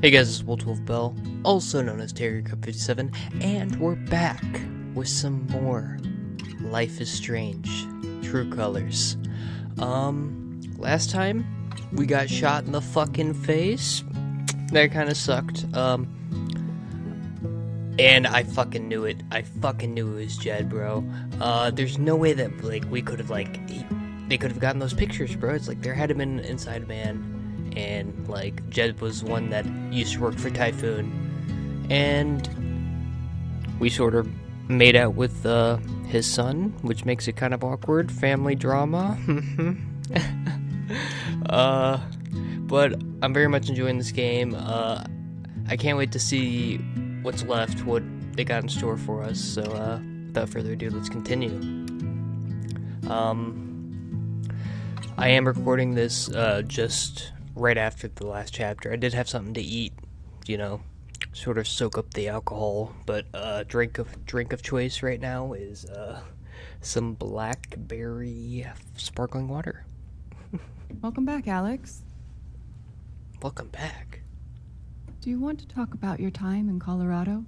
Hey guys, it's Wolf Bell, also known as Terry Cup 57, and we're back with some more Life is Strange, True Colors. Last time we got shot in the fucking face. That kind of sucked. And I fucking knew it. I fucking knew it was Jed, bro. There's no way that they could have gotten those pictures, bro. It's like there had been inside man. And like Jed was one that used to work for Typhoon, and we sort of made out with his son, which makes it kind of awkward. Family drama. But I'm very much enjoying this game. I can't wait to see what's left, what they got in store for us. So without further ado, let's continue. I am recording this just right after the last chapter. I did have something to eat, you know, sort of soak up the alcohol, but drink of choice right now is some blackberry sparkling water. Welcome back, Alex. Welcome back. Do you want to talk about your time in Colorado?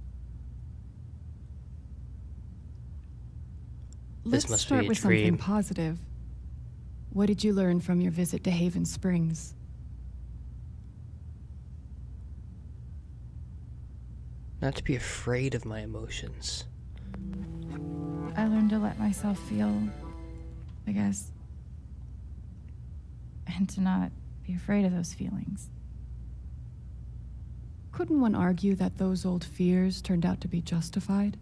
This Let's must start be a with dream. something positive. What did you learn from your visit to Haven Springs? Not to be afraid of my emotions. I learned to let myself feel, I guess. And to not be afraid of those feelings. Couldn't one argue that those old fears turned out to be justified?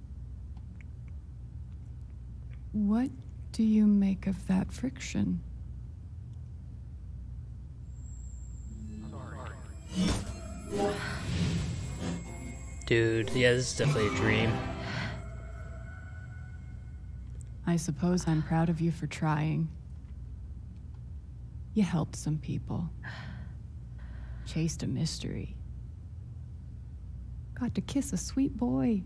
What do you make of that friction? Dude, yeah, this is definitely a dream. I suppose I'm proud of you for trying. You helped some people. Chased a mystery. Got to kiss a sweet boy.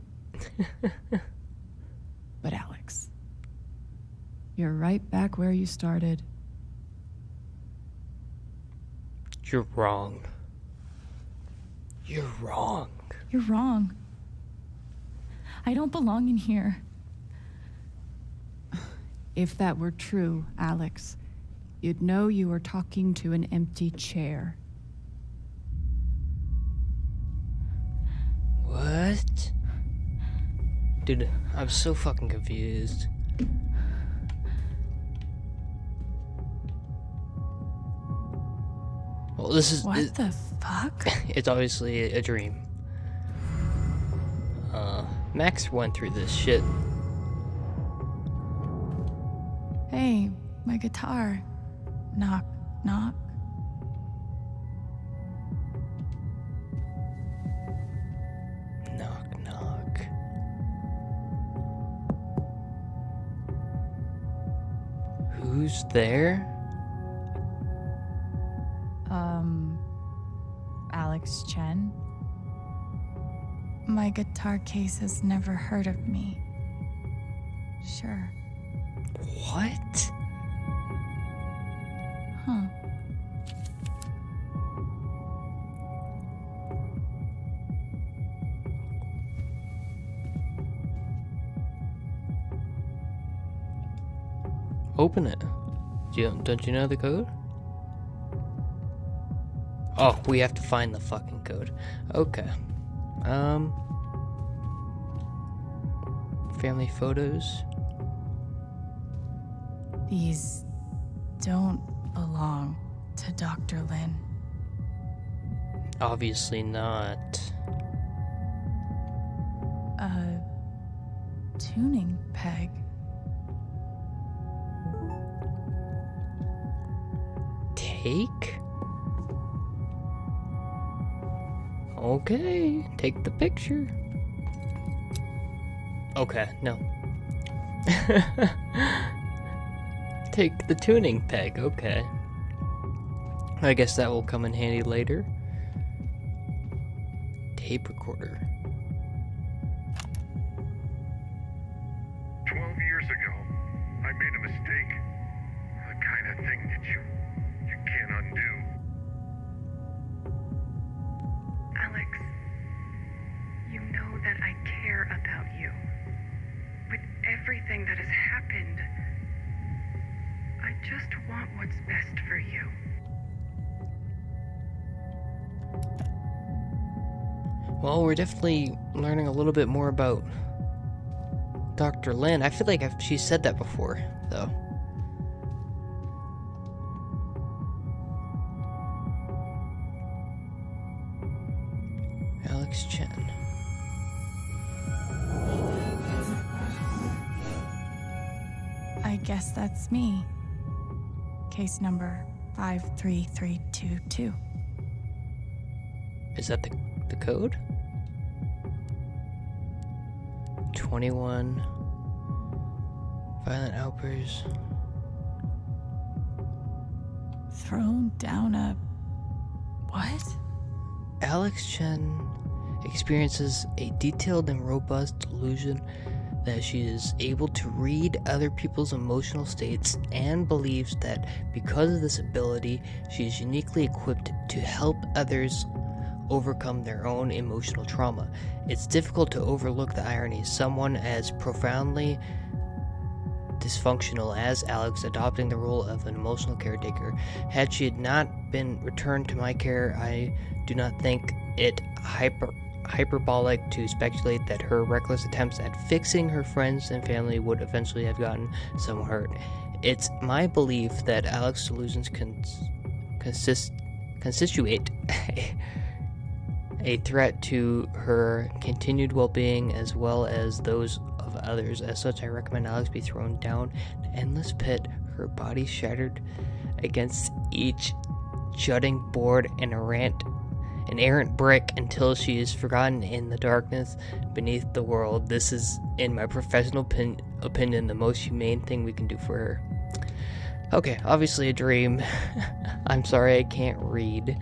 But Alex, you're right back where you started. You're wrong. You're wrong. You're wrong. I don't belong in here. If that were true, Alex, you'd know you were talking to an empty chair. What? Dude, I'm so fucking confused. Well, this is... What the fuck? It's obviously a dream. Max went through this shit. Hey, my guitar. Knock, knock. Knock, knock. Who's there? Alex Chen? My guitar case has never heard of me. Sure. What? Huh. Open it. Don't you know the code? Oh, we have to find the fucking code. Okay. Family photos. These don't belong to Dr. Lin. Obviously not. A tuning peg. Take? Okay, take the picture. Okay, no. Take the tuning peg, okay. I guess that will come in handy later. Tape recorder. 12 years ago, I made a mistake. The kind of thing that you can't undo. everything that has happened. I just want what's best for you. Well, we're definitely learning a little bit more about Dr. Lin. I feel like she said that before, though. Alex Chen. I guess that's me. Case number 53322. Is that the code? 21 violent outbursts. Thrown down a... what? Alex Chen experiences a detailed and robust delusion that she is able to read other people's emotional states and believes that because of this ability, she is uniquely equipped to help others overcome their own emotional trauma. It's difficult to overlook the irony. Someone as profoundly dysfunctional as Alex adopting the role of an emotional caretaker. Had she not been returned to my care, I do not think it hyperbolic to speculate that her reckless attempts at fixing her friends and family would eventually have gotten someone hurt. It's my belief that Alex's delusions constitute a threat to her continued well-being as well as those of others. As such, I recommend Alex be thrown down an endless pit, her body shattered against each jutting board and an errant brick until she is forgotten in the darkness beneath the world. This is, in my professional opinion, the most humane thing we can do for her. Okay, obviously a dream. I'm sorry I can't read.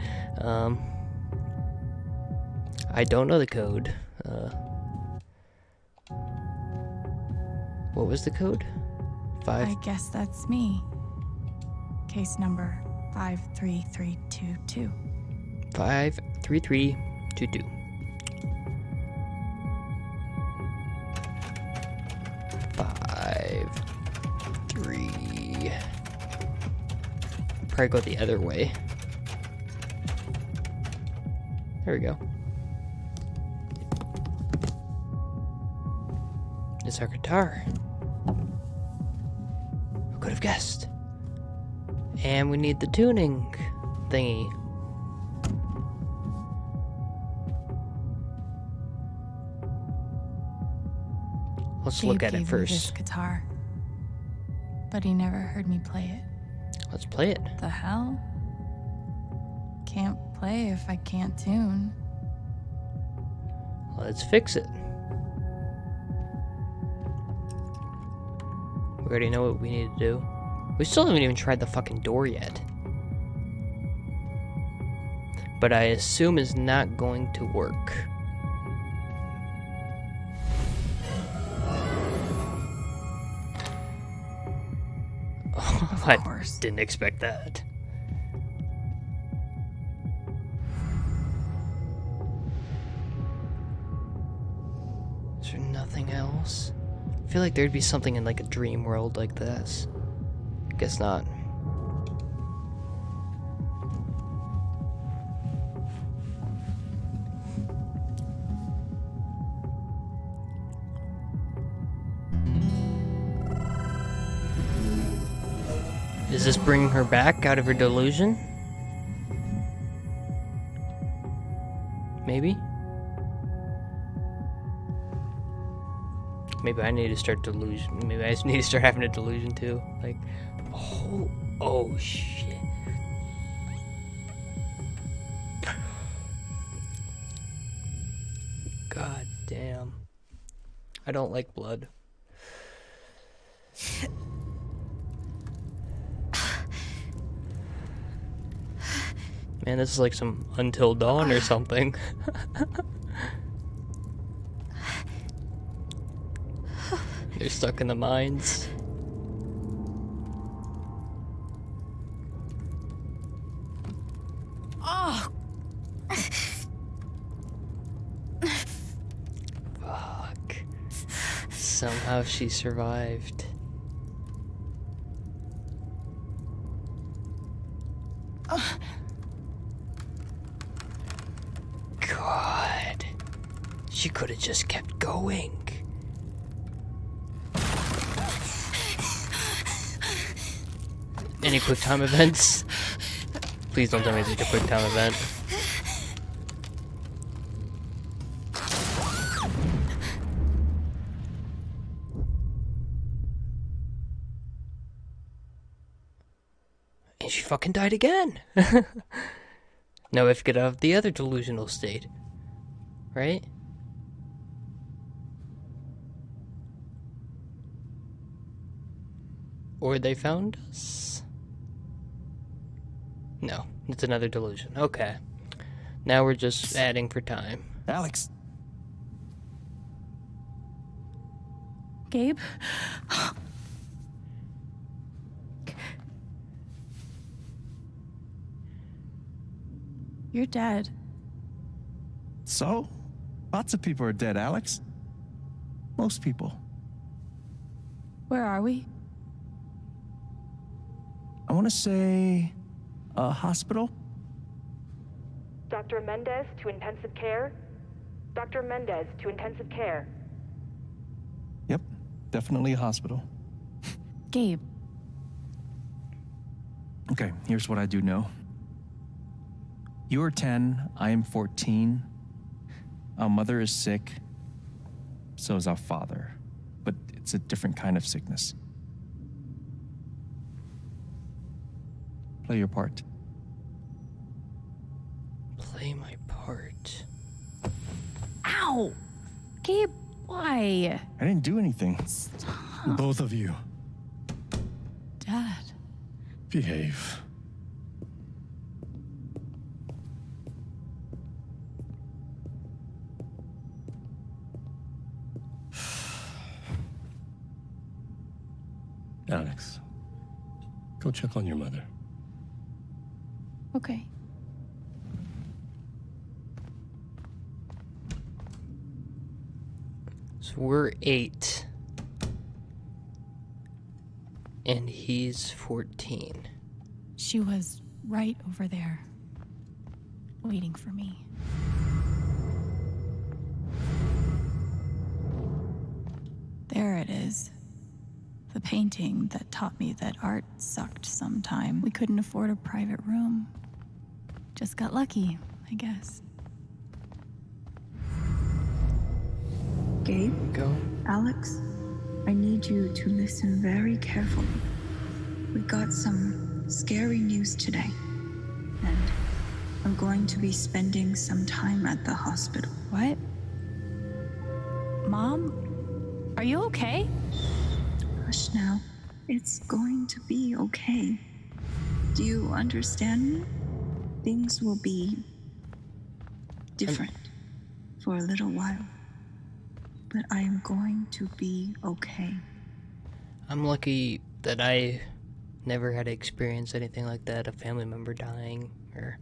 I don't know the code. What was the code? I guess that's me. Case number 53322. 53322. 5-3. Probably go the other way. There we go. It's our guitar. Who could have guessed? And we need the tuning thingy. Let's look at it first. This guitar, but he never heard me play it. Let's play it. The hell? Can't play if I can't tune. Let's fix it. We already know what we need to do. We still haven't even tried the fucking door yet. But I assume it's not going to work. Of I course. didn't expect that. Is there nothing else? I feel like there'd be something in like a dream world like this. Guess not. Is this bringing her back out of her delusion? Maybe? Maybe I need to start delusion. Maybe I just need to start having a delusion too. Like, oh shit. God damn. I don't like blood. Man, this is like some Until Dawn or something. They're stuck in the mines. Oh! Fuck. Somehow how she survived. God. She could have just kept going. Any quick time events? Please don't tell me it's a quick time event. And she fucking died again. Now we have to get out of the other delusional state. Right? Or they found us? No, it's another delusion. Okay. Now we're just adding for time. Alex! Gabe? You're dead. So? Lots of people are dead, Alex. Most people. Where are we? I want to say... a hospital? Dr. Mendez to intensive care? Dr. Mendez to intensive care. Yep, definitely a hospital. Gabe. Okay, here's what I do know. You are 10, I am 14. Our mother is sick. So is our father. But it's a different kind of sickness. Play your part. Play my part. Ow! Gabe, why? I didn't do anything. Stop. Both of you, Dad. behave. Alex, go check on your mother. Okay. So we're 8. And he's 14. She was right over there, waiting for me. There it is. The painting that taught me that art sucked sometime. We couldn't afford a private room. Just got lucky, I guess. Gabe, Go. Alex, I need you to listen very carefully. We got some scary news today, and I'm going to be spending some time at the hospital. What? Mom? Are you okay? Hush now. It's going to be okay. Do you understand me? Things will be different for a little while. But I am going to be okay. I'm lucky that I never had to experience anything like that, a family member dying, or,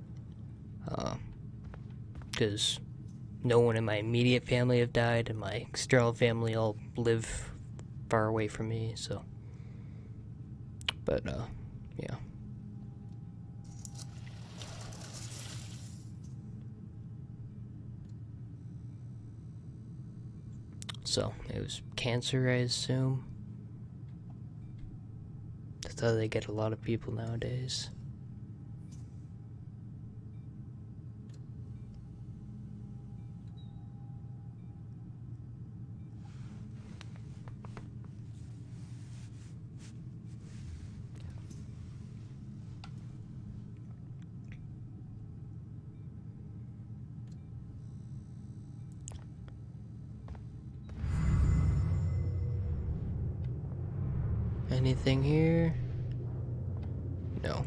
because no one in my immediate family have died, and my external family all live far away from me, so, but, yeah. So, it was cancer, I assume. That's how they get a lot of people nowadays. Anything here? No.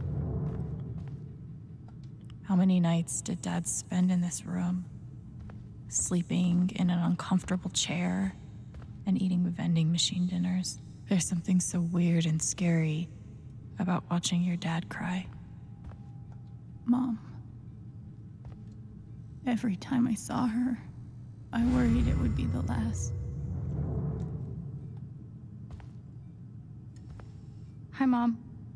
How many nights did Dad spend in this room? Sleeping in an uncomfortable chair and eating vending machine dinners. There's something so weird and scary about watching your dad cry. Mom. Every time I saw her, I worried it would be the last. Hi, Mom.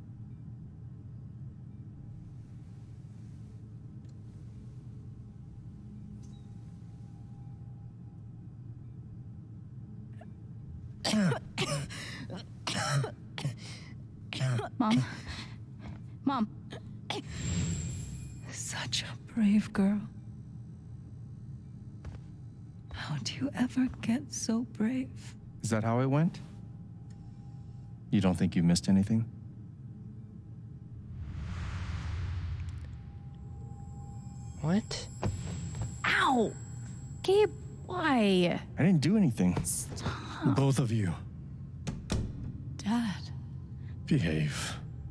Mom. Mom. Such a brave girl. How do you ever get so brave? Is that how it went? You don't think you missed anything? What? Ow! Gabe, why? I didn't do anything. Both of you, Dad. behave.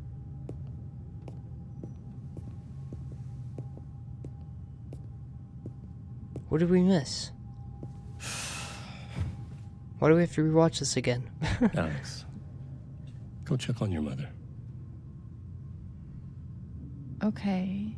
What did we miss? Why do we have to rewatch this again? Alex, go check on your mother. Okay.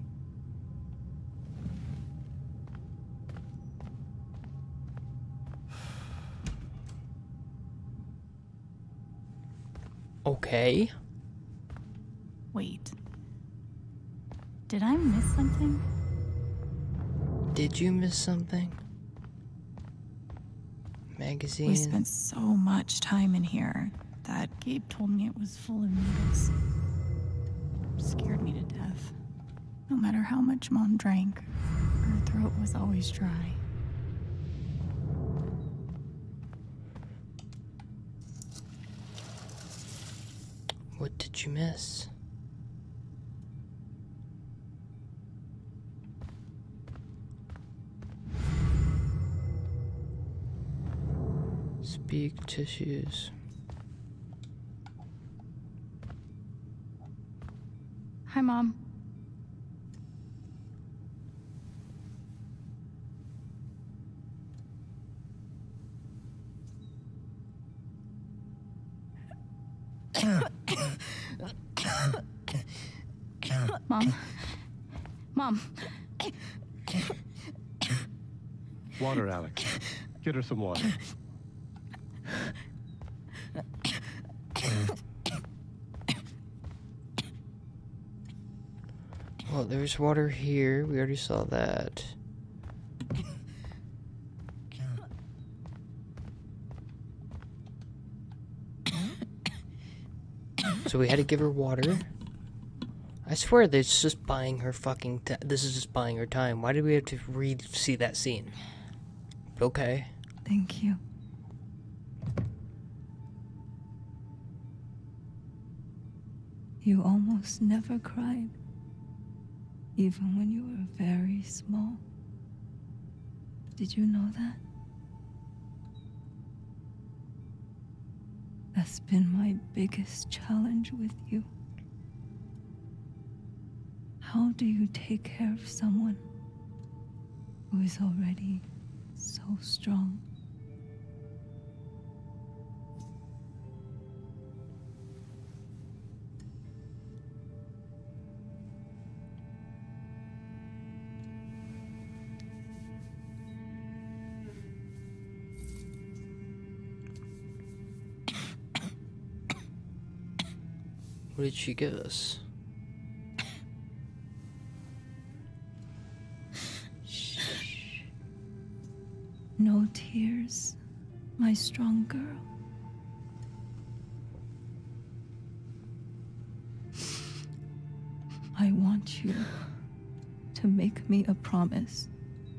Okay. Wait. Did I miss something? Did you miss something? Magazine. We spent so much time in here that Gabe told me it was full of needles. Scared me to death. No matter how much Mom drank, her throat was always dry. What did you miss? Speak tissues. Hi, Mom. Mom. Mom. Water, Alex. Get her some water. Well, there's water here. We already saw that. So we had to give her water. I swear that's just buying her fucking this is just buying her time. Why did we have to see that scene? Okay. Thank you. You almost never cried, even when you were very small. Did you know that? That's been my biggest challenge with you. How do you take care of someone who is already so strong? What did she give us? No tears, my strong girl. I want you to make me a promise.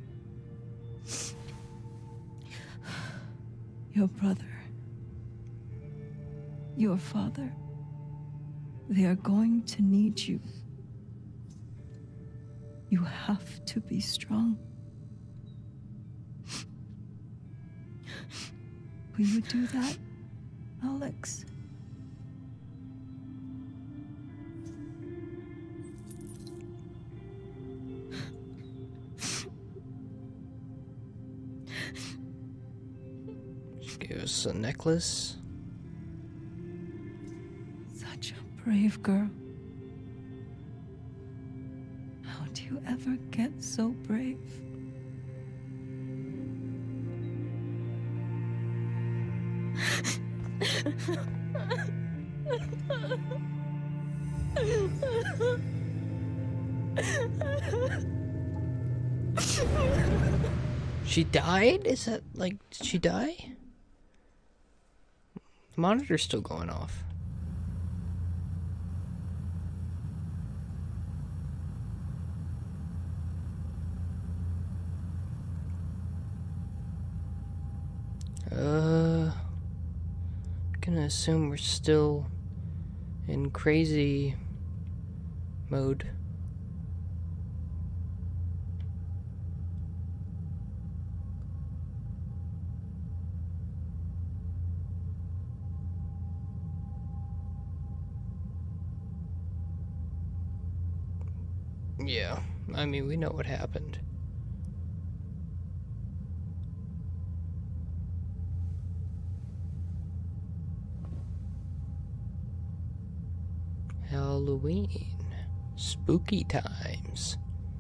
Your brother, your father, they are going to need you. You have to be strong. Will you do that, Alex? She gave us a necklace. Such a brave girl. How do you ever get so brave? She died? Is that like, did she die? The monitor's still going off. Gonna assume we're still in crazy mode. Yeah, I mean, we know what happened. Halloween. Spooky times.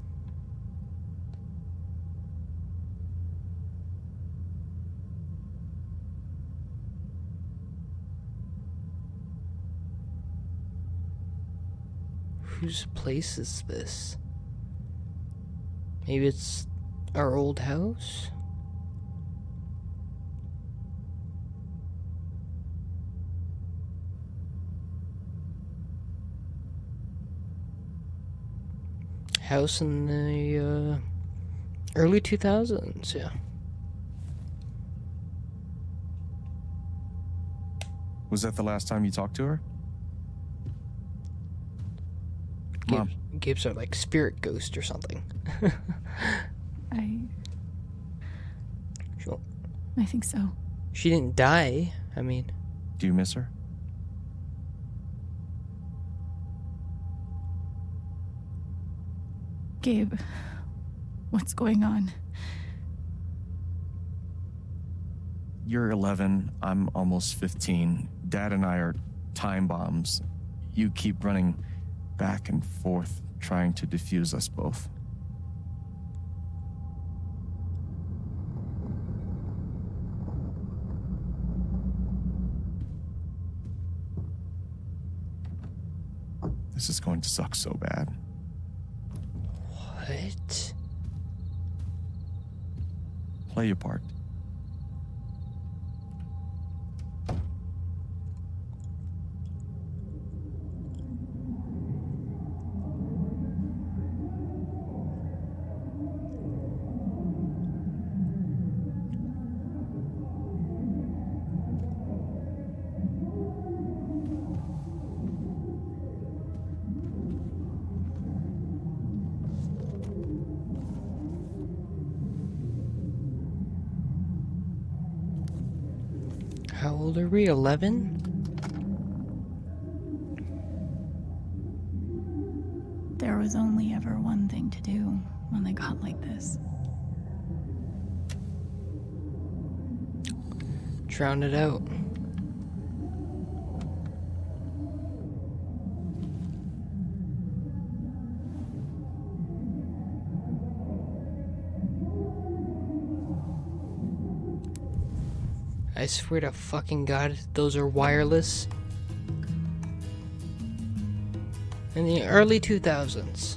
Whose place is this? Maybe it's our old house? House in the early 2000s, yeah. Was that the last time you talked to her? Mom. Gibbs are like spirit ghost or something. Sure. I think so. She didn't die. I mean, Do you miss her? Gabe, what's going on? You're 11, I'm almost 15. Dad and I are time bombs. You keep running back and forth, trying to defuse us both. This is going to suck so bad. what? Play your part. How old are we? 11? There was only ever one thing to do when they got like this. Drown it out. I swear to fucking God, those are wireless. In the early 2000s.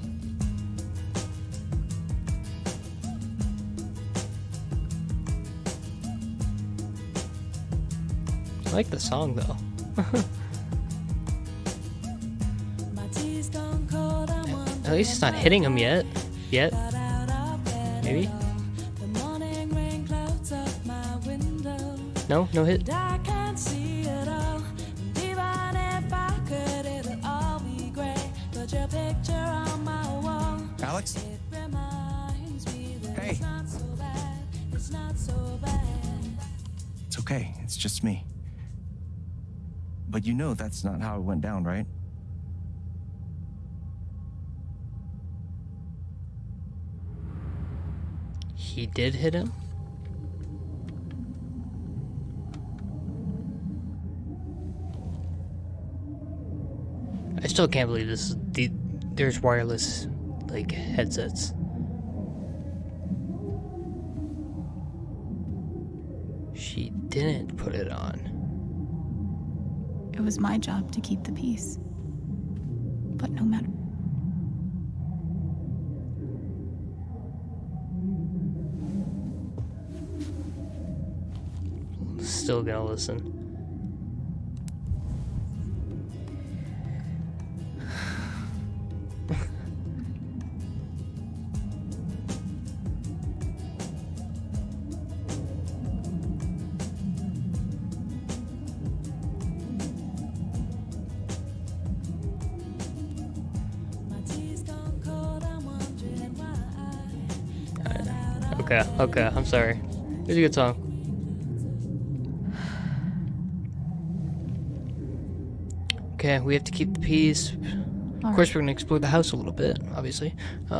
I like the song though. At least it's not hitting him yet. Maybe? No? No hit? Alex? Hey. It's okay, it's just me. But you know that's not how it went down, right? He did hit him? I still can't believe this is there's wireless like headsets. She didn't put it on. It was my job to keep the peace. But no matter... Still gonna listen. Okay, I'm sorry. It's a good song. Okay, we have to keep the peace. Of course, we're gonna explore the house a little bit, obviously.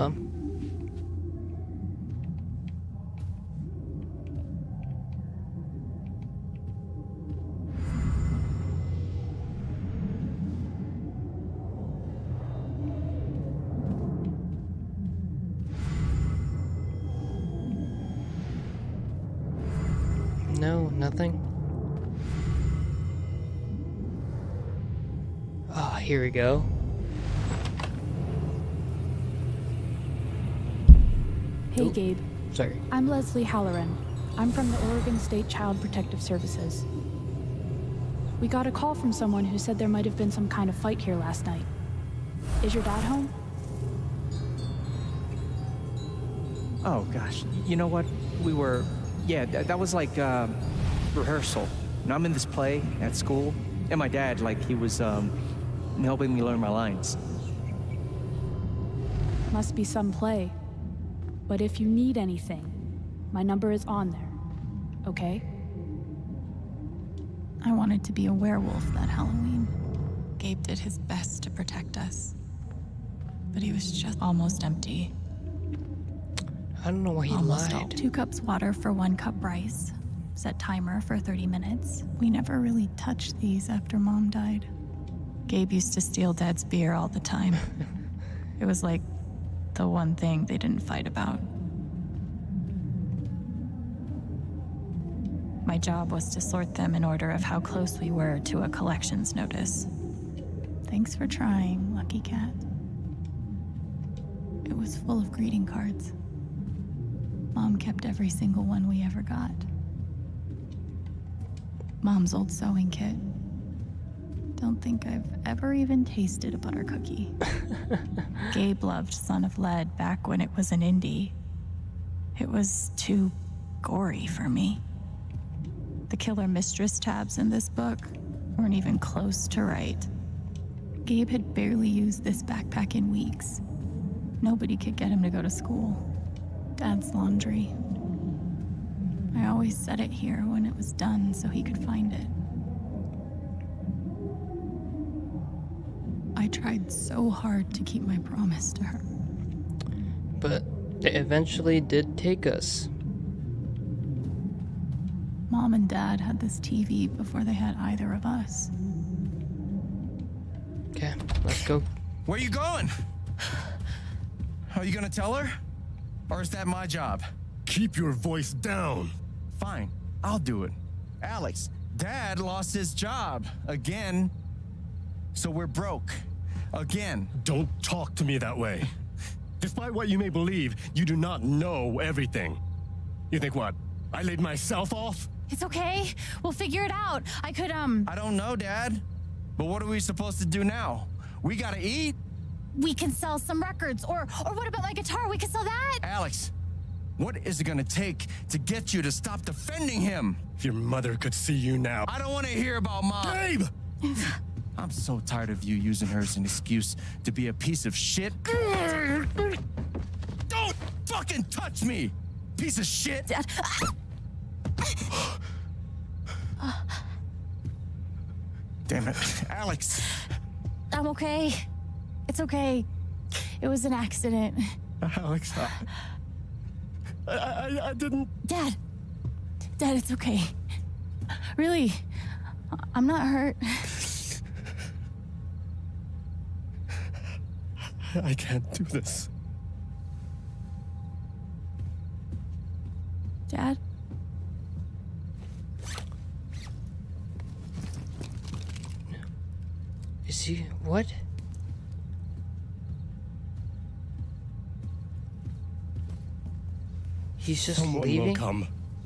No, nothing. Oh, here we go. Hey, Oop. Gabe. Sorry. I'm Leslie Halloran. I'm from the Oregon State Child Protective Services. We got a call from someone who said there might have been some kind of fight here last night. Is your dad home? Oh, gosh. You know what? We were... Yeah, that was like, rehearsal. And I'm in this play at school, and my dad, like, he was, helping me learn my lines. Must be some play. But if you need anything, my number is on there. Okay? I wanted to be a werewolf that Halloween. Gabe did his best to protect us. But he was just almost empty. I don't know why he Almost lied. all. 2 cups water for 1 cup rice. Set timer for 30 minutes. We never really touched these after Mom died. Gabe used to steal Dad's beer all the time. It was like the one thing they didn't fight about. My job was to sort them in order of how close we were to a collections notice. Thanks for trying, Lucky Cat. It was full of greeting cards. Mom kept every single one we ever got. Mom's old sewing kit. Don't think I've ever even tasted a butter cookie. Gabe loved Son of Lead back when it was an indie. It was too gory for me. The Killer Mistress tabs in this book weren't even close to right. Gabe had barely used this backpack in weeks. Nobody could get him to go to school. Dad's laundry. I always set it here when it was done so he could find it. I tried so hard to keep my promise to her. But it eventually did take us. Mom and Dad had this TV before they had either of us. Okay, let's go. Where you going? Are you gonna tell her? Or is that my job? Keep your voice down. Fine, I'll do it. Alex, Dad lost his job again. So we're broke. Again. Don't talk to me that way. Despite what you may believe, you do not know everything. You think what? I laid myself off? It's okay. We'll figure it out. I don't know, Dad. But what are we supposed to do now? We gotta eat. We can sell some records. Or what about my guitar? We can sell that. Alex, what is it gonna take to get you to stop defending him? Your mother could see you now. I don't want to hear about Mom. Babe! I'm so tired of you using her as an excuse to be a piece of shit. Don't fucking touch me, piece of shit! Dad. Damn it, Alex. I'm okay. It's okay. It was an accident. Alex, I didn't... Dad, it's okay. Really, I'm not hurt. I can't do this. Dad? Is he... what? He's just Someone leaving? will come.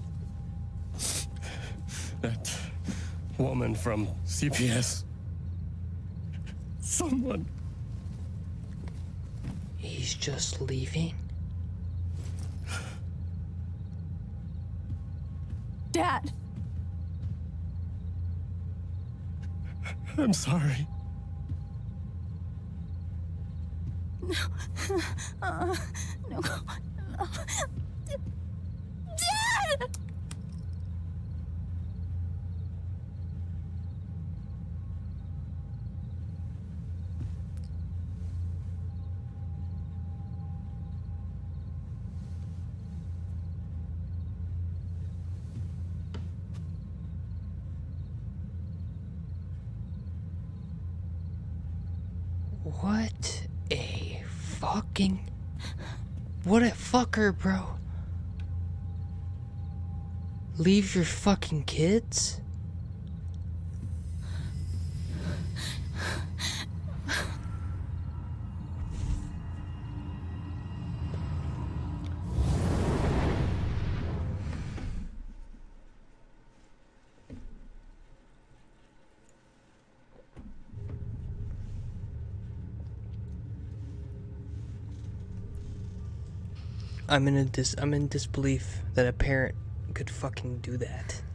That woman from CPS. Someone. He's just leaving? Dad! I'm sorry. No. No. Dad! What a fucking... what a fucker, bro. Leave your fucking kids? I'm in disbelief that a parent could fucking do that.